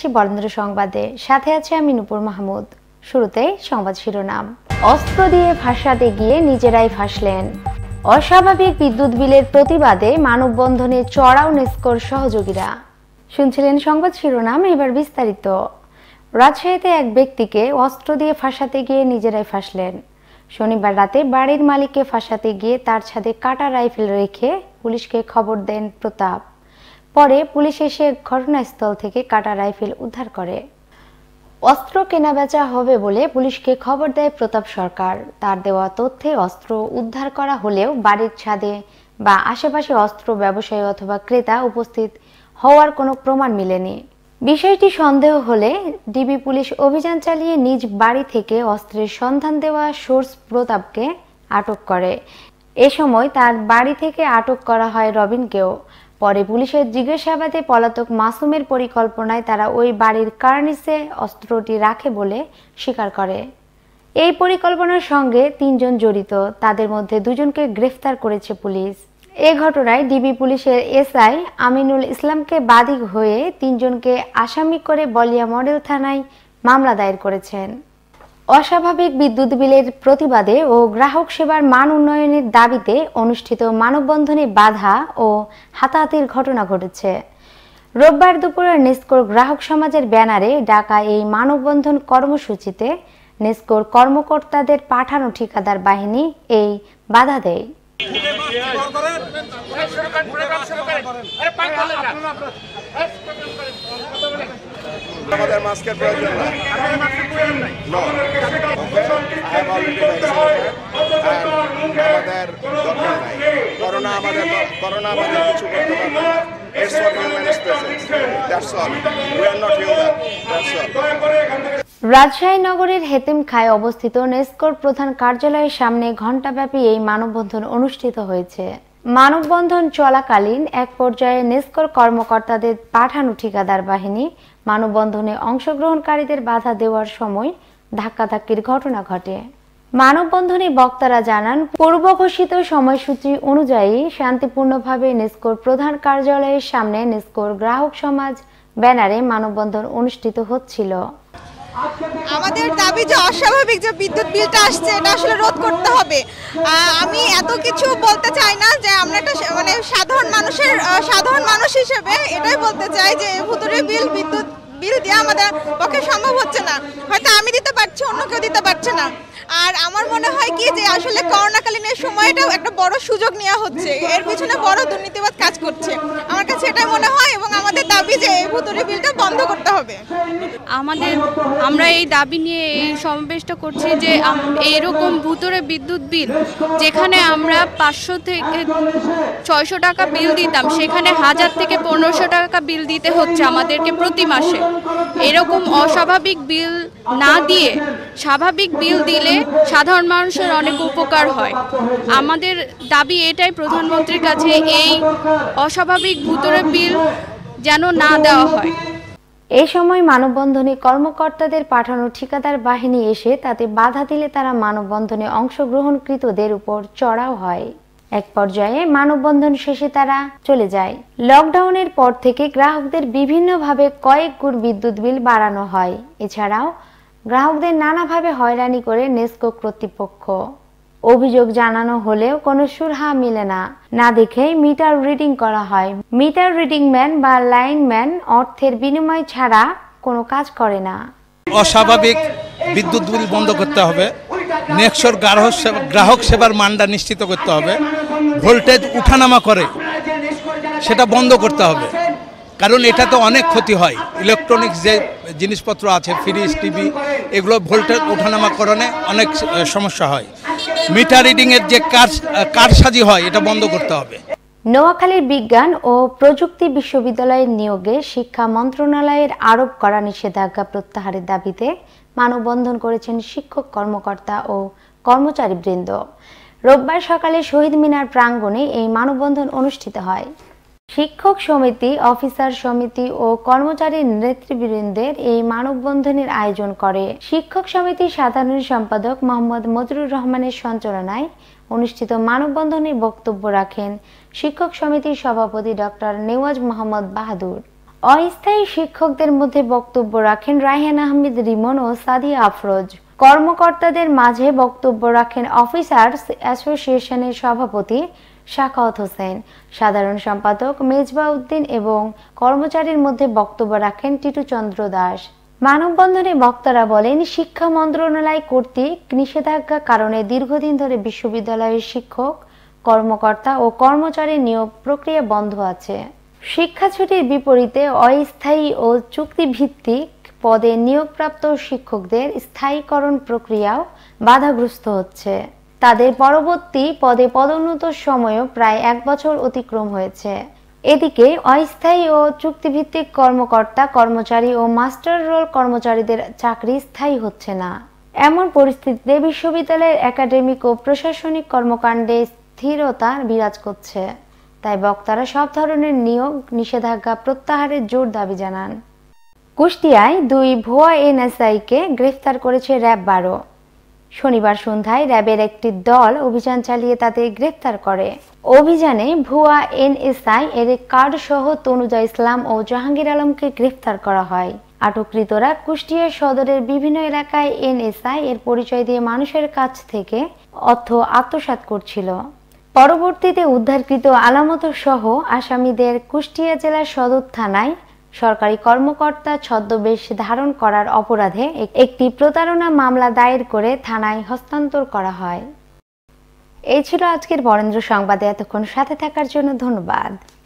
যাচ্ছি বরেন্দ্র সংবাদে, সাথে আছে আমি নূপুর মাহমুদ। শুরুতেই সংবাদ শিরোনাম। অস্ত্র দিয়ে ফাঁসাতে গিয়ে নিজেরাই ফাঁসলেন। অস্বাভাবিক বিদ্যুৎ বিলের প্রতিবাদে মানববন্ধনে চড়াও নেসকোর সহযোগীরা। শুনছিলেন সংবাদ শিরোনাম, এবার বিস্তারিত। রাজশাহীতে এক ব্যক্তিকে অস্ত্র দিয়ে ফাঁসাতে গিয়ে নিজেরাই ফাঁসলেন। শনিবার রাতে বাড়ির মালিককে ফাঁসাতে গিয়ে তার ছাদে কাটা রাইফেল রেখে পুলিশকে খবর দেন প্রতাপ। পরে পুলিশ এসে ঘটনাস্থল থেকে কাটা রাইফেল উদ্ধার করে। অস্ত্র কেনাবেচা হবে বলে পুলিশকে খবর দেয় প্রতাপ সরকার। তার দেওয়া তথ্যে অস্ত্র উদ্ধার করা হলেও বাড়ির ছাদে বা আশেপাশে অস্ত্র ব্যবসায়ী অথবা ক্রেতা উপস্থিত হওয়ার কোনো প্রমাণ মেলেনি। বিষয়টি সন্দেহ হলে ডিবি পুলিশ অভিযান চালিয়ে নিজ বাড়ি থেকে অস্ত্রের সন্ধান দেওয়া সোর্স প্রতাপকে আটক করে। এ সময় তার বাড়ি থেকে আটক করা হয় রবিনকেও। পরে পুলিশের জিজ্ঞাসাবাদে পলাতক মাসুমের পরিকল্পনায় তারা ওই বাড়ির কার্নিসে অস্ত্রটি রাখে বলে স্বীকার করে। এই পরিকল্পনার সঙ্গে 3 জন জড়িত, তাদের মধ্যে 2 জনকে গ্রেফতার করেছে পুলিশ। এ ঘটনায় ডিবি পুলিশের এসআই আমিনুল ইসলামকে বাদী হয়ে 3 জনকে আসামি করে বলিয়া মডেল থানায় মামলা দায়ের করেছেন। অস্বাভাবিক বিদ্যুৎ বিলের প্রতিবাদে ও গ্রাহক সেবার মান উন্নয়নের দাবিতে অনুষ্ঠিত মানববন্ধনে বাধা ও হাতাহাতির ঘটনা ঘটেছে। রোববার দুপুরে নেসকোর গ্রাহক সমাজের ব্যানারে ডাকা এই মানববন্ধন কর্মসূচিতে নেসকোর কর্মকর্তাদের পাঠানো ঠিকাদার বাহিনী এই বাধা দেয়। আমাদের মাস্কের প্রয়োজন নাই। আমাদের দরকার নাই। করোনা আমাদের কিছু করতে পারবে না। It's for human species. That's all. We are not human. That's all. Rajshahi নগরীর হেতিমখায় অবস্থিত নেসকোর প্রধান কার্যালয়ের সামনে ঘণ্টাব্যাপী এই মানববন্ধন অনুষ্ঠিত হয়েছে। মানববন্ধন চলাকালীন এক পর্যায়ে নেসকোর কর্মকর্তাদের পাঠানো ঠিকাদার বাহিনী মানববন্ধনে অংশগ্রহণকারীদের বাধা দেওয়ার সময় ধাক্কাধাক্কির ঘটনা ঘটে। মানববন্ধনে বক্তারা জানান, পূর্ব ঘোষিত সময়সূচি অনুযায়ী শান্তিপূর্ণভাবে নেসকোর প্রধান কার্যালয়ের সামনে নেসকোর গ্রাহক সমাজ ব্যানারে মানববন্ধন অনুষ্ঠিত হচ্ছিল। আমাদের দাবি যে অস্বাভাবিক যে বিদ্যুৎ বিলটা আসছে এটা আসলে রোধ করতে হবে। আমি এত কিছু বলতে চাই না, যে আমরা একটা সাধারণ মানুষ হিসেবে এটাই বলতে চাই যে ভুতুড়ে বিদ্যুৎ বিল দিয়ে আমাদের পক্ষে সম্ভব হচ্ছে না। হয়তো আমি দিতে পারছি, অন্য কেউ দিতে পারছে না। আর আমার মনে হয় কি যে আসলে করোনাকালীন এই সময়টাও একটা বড় সুযোগ নেওয়া হচ্ছে, এর পিছনে বড় দুর্নীতিবাদ কাজ করছে। আমার কাছে এটাই মনে হয় এবং আমাদের দাবি যে এই ভুতুড়ে বিলটা বন্ধ করতে হবে। আমরা এই দাবি নিয়ে এই সমাবেশটা করছি যে এরকম ভুতুড়ে বিদ্যুৎ বিল যেখানে আমরা 500 থেকে 600 টাকা বিল দিতাম, সেখানে 1000 থেকে 1500 টাকা বিল দিতে হচ্ছে আমাদেরকে প্রতি মাসে। এরকম অস্বাভাবিক বিল না দিয়ে স্বাভাবিক বিল দিলে সাধারণ মানুষের অনেক উপকার হয়। আমাদের দাবি এটাই প্রধানমন্ত্রীর কাছে, এই অস্বাভাবিক ভুতুড়ে বিল যেন না দেওয়া হয়। এই সময় মানববন্ধনে কর্মকর্তাদের পাঠানো ঠিকাদার বাহিনী এসে তাতে বাধা দিলে তারা মানববন্ধনে অংশগ্রহণকৃতদের উপর চড়াও হয়। এক পর্যায়ে মানববন্ধন শেষে তারা চলে যায়। লকডাউনের পর থেকে গ্রাহকদের বিভিন্নভাবে কয়েক গুণ বিদ্যুৎ বিল বাড়ানো হয়। এছাড়াও গ্রাহকদের নানাভাবে হয়রানি করে নেসকো কর্তৃপক্ষ। অভিযোগ জানানো হলেও কোনো সুরাহা মিলে না দেখেই মিটার রিডিং করা হয়। মিটার রিডিং ম্যান বা লাইনম্যান অর্থের বিনিময় ছাড়া কোনো কাজ করে না। অস্বাভাবিক বিদ্যুৎ বিল বন্ধ করতে হবে। নেক্সোর গ্রাহক সেবার মানটা নিশ্চিত করতে হবে। ভোল্টেজ উঠানামা করে সেটা বন্ধ করতে হবে, কারণ এটাতে অনেক ক্ষতি হয়। ইলেকট্রনিক্স যে জিনিসপত্র আছে, ফ্রিজ, টিভি, এগুলো ভোল্টেজ ওঠানামা করণে অনেক সমস্যা হয়। মিটার রিডিংয়ের যে কারসাজি হয় এটা বন্ধ করতে হবে। নোয়াখালীর বিজ্ঞান ও প্রযুক্তি বিশ্ববিদ্যালয়ের নিয়োগে শিক্ষা মন্ত্রণালয়ের আরোপ করা নিষেধাজ্ঞা প্রত্যাহারের দাবিতে মানববন্ধন করেছেন শিক্ষক, কর্মকর্তা ও কর্মচারীবৃন্দ। রোববার সকালে শহীদ মিনার প্রাঙ্গণে এই মানববন্ধন অনুষ্ঠিত হয়। শিক্ষক সমিতি, অফিসার সমিতি ও কর্মচারী নেতৃবৃন্দের এই মানববন্ধনের আয়োজন করে শিক্ষক সমিতির সাধারণ সম্পাদক মোহাম্মদ মজরুর রহমানের সঞ্চালনায় অনুষ্ঠিত মানববন্ধনে বক্তব্য রাখেন শিক্ষক সমিতির সভাপতি ডক্টর নেওয়াজ মোহাম্মদ বাহাদুর। অস্থায়ী শিক্ষকদের মধ্যে বক্তব্য রাখেন রায়হান আহমেদ রিমন ও সাদিয়া আফরোজ। কর্মকর্তাদের মাঝে বক্তব্য রাখেন অফিসার্স অ্যাসোসিয়েশনের সভাপতি শাখাওয়াত হোসেন, সাধারণ সম্পাদক মেজবা উদ্দিন এবং কর্মচারীর মধ্যে বক্তব্য রাখেন টিটু চন্দ্র দাস। মানববন্ধনে বক্তারা বলেন, শিক্ষা মন্ত্রণালয় কর্তৃক নিষেধাজ্ঞা কারণে দীর্ঘদিন ধরে বিশ্ববিদ্যালয়ের শিক্ষক, কর্মকর্তা ও কর্মচারী নিয়োগ প্রক্রিয়া বন্ধ আছে। শিক্ষা ছুটির বিপরীতে অস্থায়ী ও চুক্তিভিত্তিক পদে নিয়োগপ্রাপ্ত শিক্ষকদের স্থায়ীকরণ প্রক্রিয়াও বাধাগ্রস্ত হচ্ছে। তাদের পরবর্তী পদে পদোন্নতির সময়ও প্রায় 1 বছর অতিক্রম হয়েছে। এদিকে অস্থায়ী ও চুক্তিভিত্তিক কর্মকর্তা, কর্মচারী ও মাস্টার রোল কর্মচারীদের চাকরি স্থায়ী হচ্ছে না। এমন পরিস্থিতিতে বিশ্ববিদ্যালয়ের একাডেমিক ও প্রশাসনিক কর্মকাণ্ডে স্থিরতা বিরাজ করছে। তাই বক্তারা সব ধরনের নিয়োগ নিষেধাজ্ঞা প্রত্যাহারের জোর দাবি জানান। কুষ্টিয়ায় 2 ভুয়া এনএসআইকে গ্রেফতার করেছে র্যাব 12। শনিবার সন্ধ্যায় র্যাবের একটি দল অভিযান চালিয়ে তাদের গ্রেফতার করে। অভিযানে ভুয়া এনএসআই এর কার্ড সহ তনুজা ইসলাম ও জাহাঙ্গীর আলমকে গ্রেফতার করা হয়। আটককৃতরা কুষ্টিয়া সদরের বিভিন্ন এলাকায় এনএসআই এর পরিচয় দিয়ে মানুষের কাছ থেকে অর্থ আত্মসাৎ করছিল। পরবর্তীতে উদ্ধারকৃত আলামত সহ আসামিদের কুষ্টিয়া জেলা সদর থানায় সরকারি কর্মকর্তা ছদ্মবেশ ধারণ করার অপরাধে একটি প্রতারণা মামলা দায়ের করে থানায় হস্তান্তর করা হয়। এই ছিল আজকের বরেন্দ্র সংবাদে। এতক্ষণ সাথে থাকার জন্য ধন্যবাদ।